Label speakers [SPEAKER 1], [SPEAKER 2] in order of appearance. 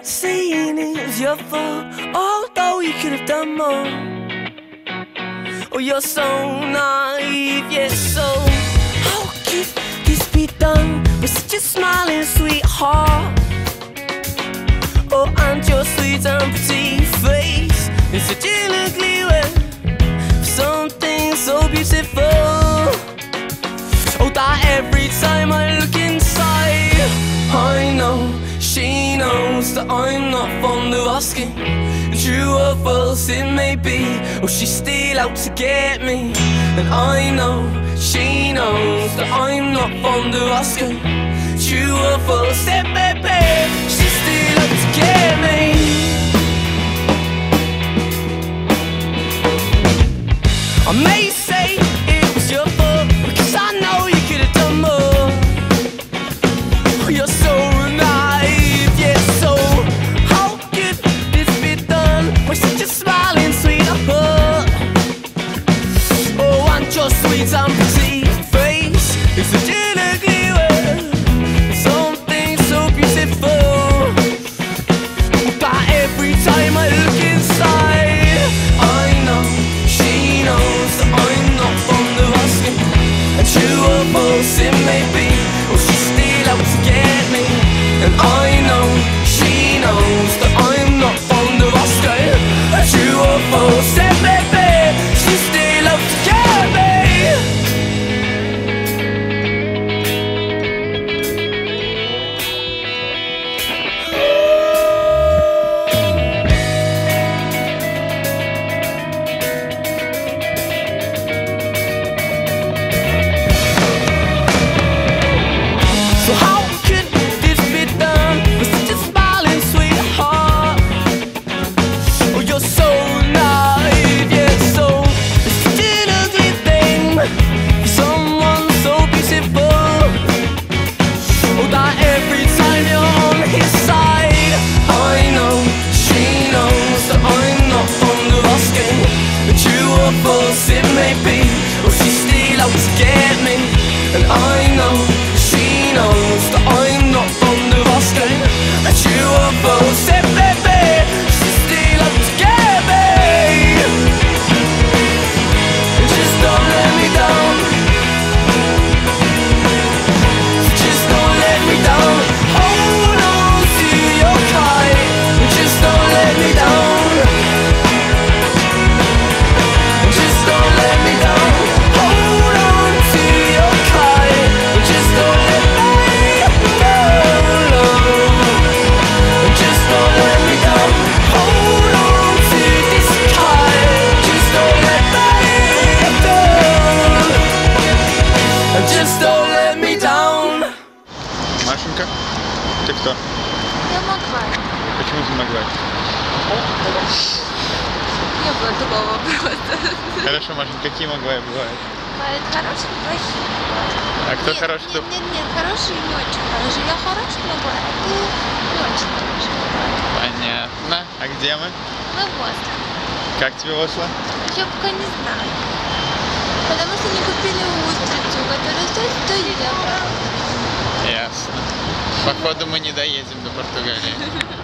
[SPEAKER 1] saying it was your fault, although you could have done more. Oh, you're so naive, yes, so how could this be done with such a smiling sweetheart? Oh, and your sweet and pretty face in such an ugly way for something so beautiful. Oh, that every time I look inside, I know she knows that I'm not fond of asking. True or false it may be, oh, she's still out to get me. And I know she knows that I'm not fond of asking. True or false it may be, she's still out to get me. I may say it was your fault, because I know you could have done more. Oh, you're so naive, yeah, so how could this be done with such a smiling sweetheart? Oh, and your sweet and pretty face is such an ugly way, something so beautiful, that every time I look inside, I know she knows that I'm not fond of asking. And true or false it may be, oh, she's still out to get me. And I know she knows that I'm not fond of asking. And true or false it may be, she's still out to get me. So how could this be done with such a smiling sweetheart? Oh, you're so naive, yeah, so it's such an ugly thing for someone so beautiful. Oh, that every time you're on his side, I know she knows that I'm not fond of asking. But true or false it may be, oh, she's still out to get me. And I know she knows that I'm not fond of asking. And true or false it may be, she's still out to get me. Just don't let me down. Just don't let me down. Hold on to your kite. Just don't let me down. Just don't let me down. Hold on to your kite. Just don't let me down. Just don't let me down. Hold on to this kite. Just don't let me down. Just don't let me down.
[SPEAKER 2] Машенька, ты кто?
[SPEAKER 3] Я могла.
[SPEAKER 2] Почему ты могла?
[SPEAKER 3] Не было такого вопроса.
[SPEAKER 2] Хорошо, Машенька, какие могла бывают?
[SPEAKER 3] Бывает хороший, плохой.
[SPEAKER 2] А кто
[SPEAKER 3] Нет,
[SPEAKER 2] хороший, кто...
[SPEAKER 3] Нет, хороший и не очень хороший. Я хороший могла, а ты не очень хороший.
[SPEAKER 2] Понятно. А где мы?
[SPEAKER 3] Мы в Острове.
[SPEAKER 2] Как тебе Осло?
[SPEAKER 3] Я пока не знаю. Потому что не купили устрицу, которая стоит 100 евро.
[SPEAKER 2] Ясно. Походу мы не доедем до Португалии.